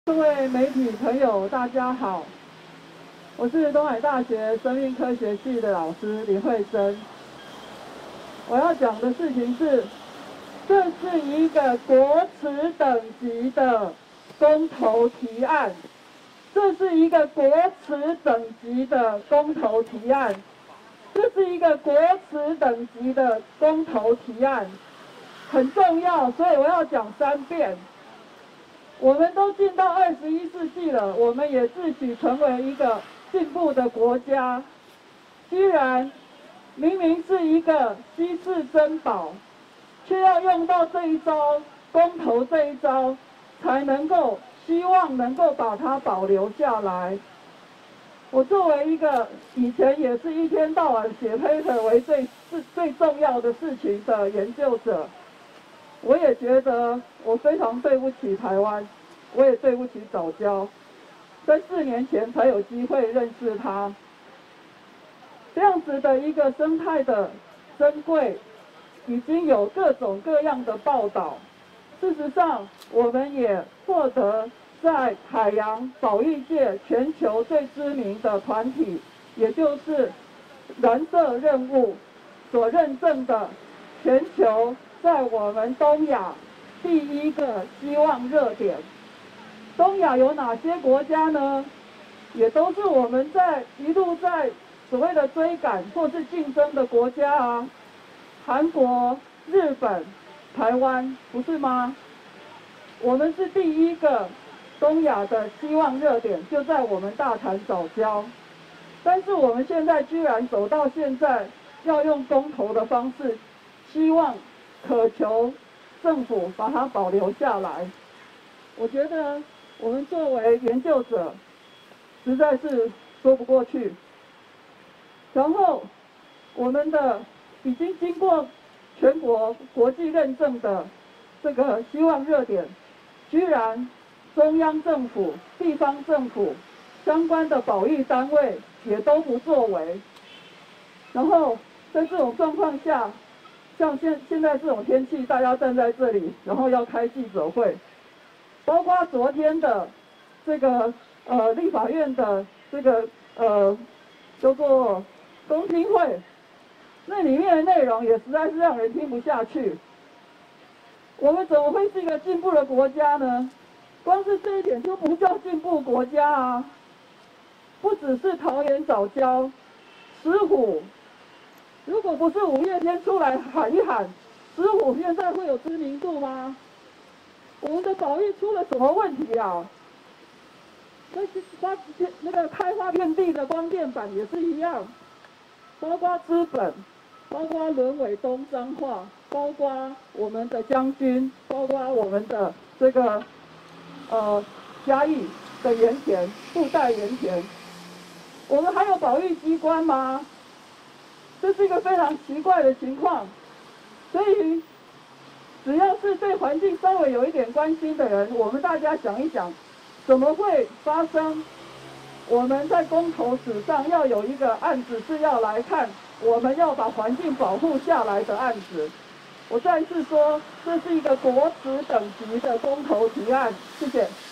各位媒体朋友，大家好，我是东海大学生命科学系的老师李慧珍。我要讲的事情是，这是一个国耻等级的公投提案，这是一个国耻等级的公投提案，这是一个国耻等级的公投提案，很重要，所以我要讲3遍。我们都进到21世纪了，我们也自诩成为一个进步的国家，居然明明是一个稀世珍宝，却要用到这一招公投这一招，才能够希望能够把它保留下来。我作为一个以前也是一天到晚写 paper 为最重要的事情的研究者，我也觉得我非常对不起台湾，我也对不起藻礁，在4年前才有机会认识它。这样子的一个生态的珍贵，已经有各种各样的报道。事实上，我们也获得在海洋保育界全球最知名的团体，也就是蓝色任务所认证的全球在我们东亚第一个希望热点。东亚有哪些国家呢？也都是我们一路在所谓的追赶或是竞争的国家啊，韩国、日本、台湾，不是吗？我们是第一个东亚的希望热点，就在我们大潭藻礁。但是我们现在居然走到现在，要用公投的方式，希望渴求政府把它保留下来。我觉得我们作为研究者，实在是说不过去。然后，我们的已经经过全国国际认证的这个希望热点，居然中央政府、地方政府相关的保育单位也都不作为。然后在这种状况下，像现在这种天气，大家站在这里，然后要开记者会，包括昨天的这个立法院的这个叫做公听会，那里面的内容也实在是让人听不下去。我们怎么会是一个进步的国家呢？光是这一点就不叫进步国家啊！不只是桃园藻礁、石虎，如果不是5月天出来喊一喊，石虎现在会有知名度吗？我们的保育出了什么问题啊？那个开发遍地的光电板也是一样，包括资本，包括轮尾东彰化，包括我们的将军，包括我们的这个嘉义的盐田、布袋盐田，我们还有保育机关吗？这是一个非常奇怪的情况，所以只要是对环境稍微有一点关心的人，我们大家想一想，怎么会发生我们在公投史上要有一个案子是要来看我们要把环境保护下来的案子？我再次说，这是一个国耻等级的公投提案。谢谢。